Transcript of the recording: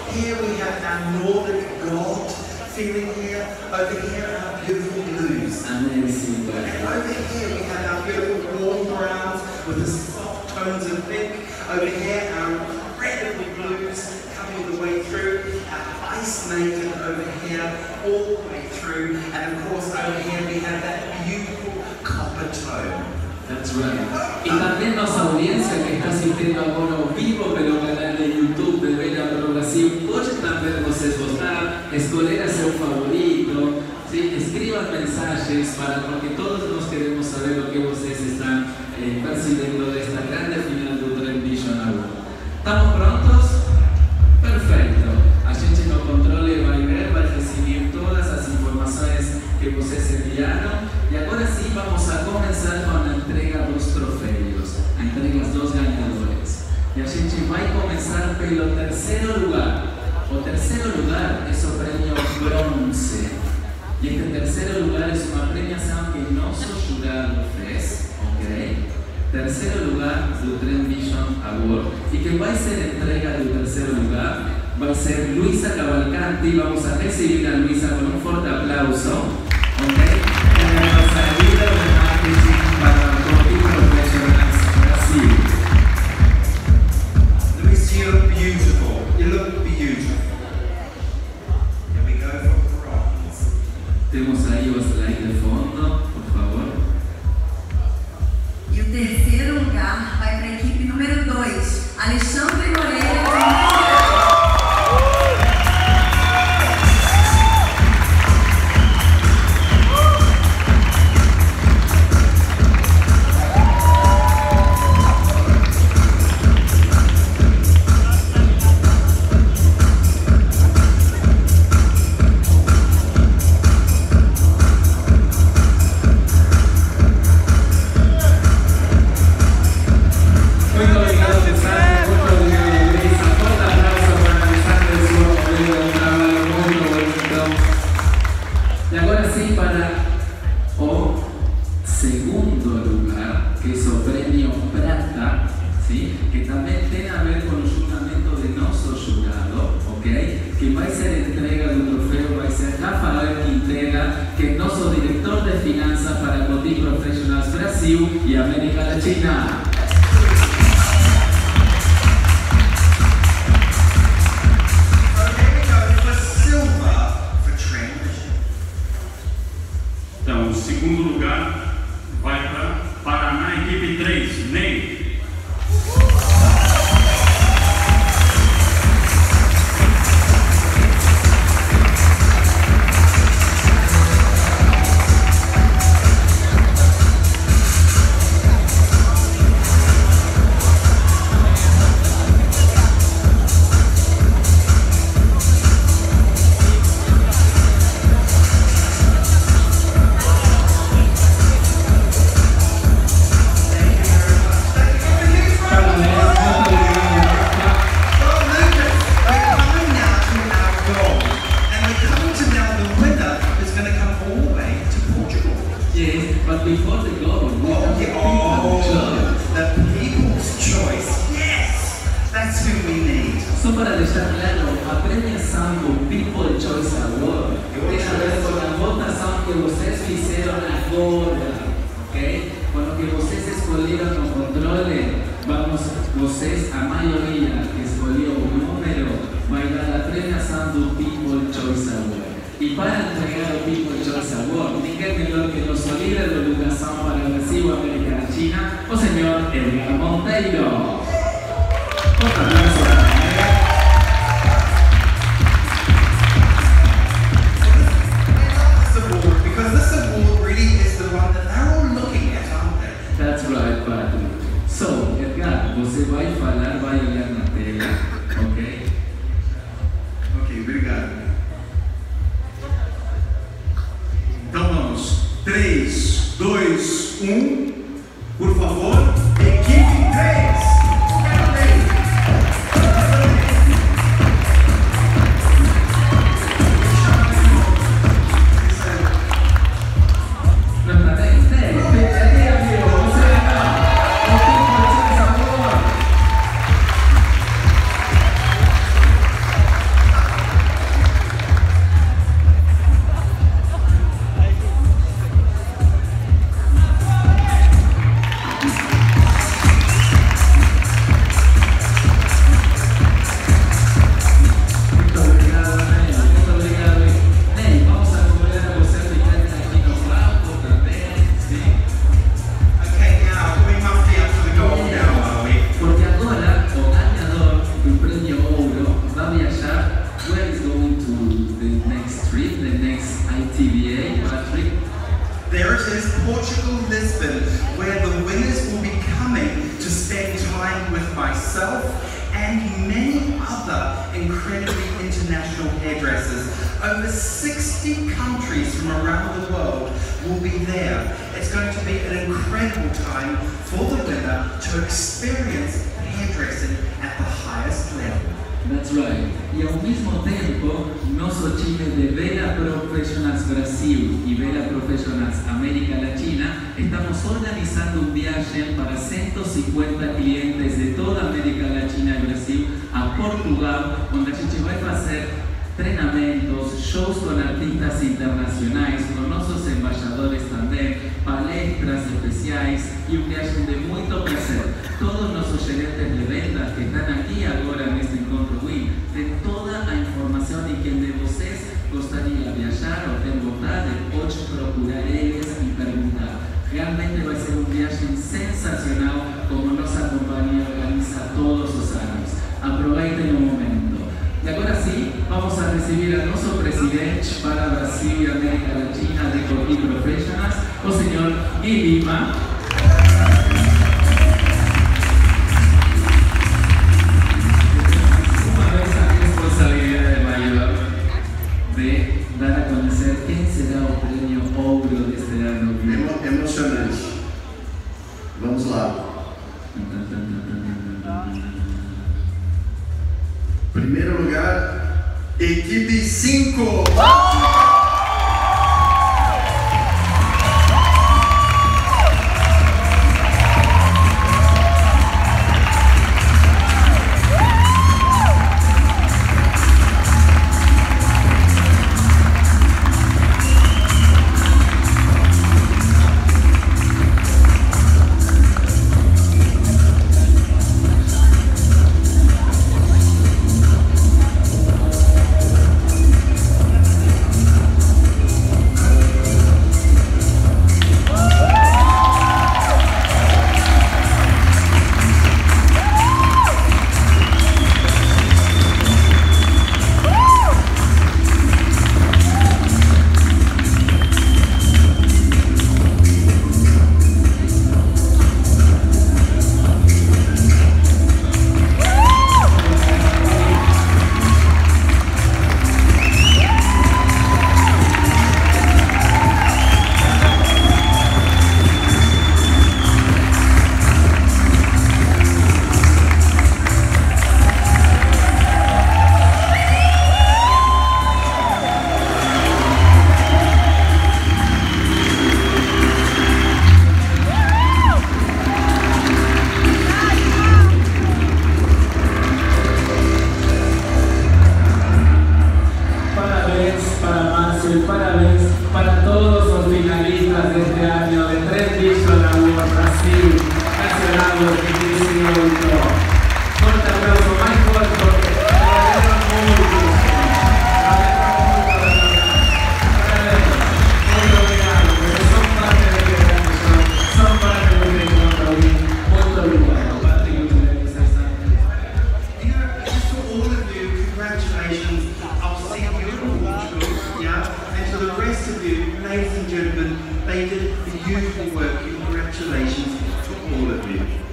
Here we have our Nordic gold feeling here. Over here, our beautiful blues. Amazing. And over here, we have our beautiful warm browns with the soft tones of pink. Over here, our incredible blues coming the way through. Our ice maiden over here, all the way through. And of course, over here, we have that beautiful copper tone. That's right. Y también nuestra audiencia que está asistindo agora ao vivo pelo canal de YouTube de Bella Pro Brasil pode também vocês votar, escolher a seu favorito, ¿sí? Escriban mensajes porque todos nós queremos saber o que vocês estão percebendo desta grande final do Trend Vision Award. ¿Estamos prontos? Perfeito. A gente no controle vai ver, vai recibir todas as informações que vocês enviaram. E agora sim vamos a começar com a entrega dos troféus, a entrega dos dois ganhadores. E a gente vai começar pelo terceiro lugar. O terceiro lugar é o prêmio bronze. E este terceiro lugar é uma premiação que nosso jurado fez, ok? Terceiro lugar do Trend Vision Award. E quem vai ser entrega do terceiro lugar vai ser Luisa Cavalcanti. Vamos a recibir a Luisa con un forte aplauso, ok? Nuestra líder de marketing para Coty Professionals Brasil. Luis, you look beautiful. You look beautiful. Here we go for bronze. Temos aí o slide de fundo, por favor. E o terceiro lugar vai para a equipe número 2, Alexandre Moreira. Y América Latina. Então, o segundo lugar vai para Paraná, equipe 3, Ney. Só para deixar claro, a premiação do People Choice Award tem a ver com a votação que vocês fizeram agora, ok? Quando que vocês escolheram no controle, vocês, a maioria que escolheu o número, vai dar a premiação do People Choice Award. E para entregar o People Choice Award, ninguém melhor que nosso líder de educação para o Brasil, América Latina, o senhor Edgar Monteiro. Otro aplauso para Edgar. Because this award really is the one that they're all looking at, aren't they? That's right, Patrick. So, Edgar, você vai falar, vai olhar na tela, ok? Ok, obrigado. Então vamos. 3, 2, 1. Por favor, equipe 3. incredibly international hairdressers. Over 60 countries from around the world will be there. It's going to be an incredible time for the winner to experience hairdressing at the highest level. That's right. Y al mismo tiempo, nosotros Chile de Vela Professionals Brasil y Vela Professionals América Latina estamos organizando un viaje para 150 clientes de toda América Latina y Brasil a Portugal, donde a gente vai fazer treinamentos, shows con artistas internacionales, con nuestros embajadores también, palestras especiales y un viaje de mucho placer. Todos nuestros gerentes de ventas que están aquí ahora en este encontro WIN, de toda la información y quien de ustedes gustaría viajar o tener voluntad, pode procurar ellos y preguntar. Realmente va a ser un viaje sensacional como nuestra compañía organiza todos los años. Aproveiten un momento. Y ahora sí, vamos a recibir a nuestro presidente para Brasil y América Latina de Coqui Professionals, el señor Gui Lima. Una vez a responsabilidad de mayor de dar a conocer quién será el premio Ouro de este año. Emocionante. Vamos lá. Primeiro lugar, equipe 5. Ladies and gentlemen, they did beautiful work. Congratulations to all of you.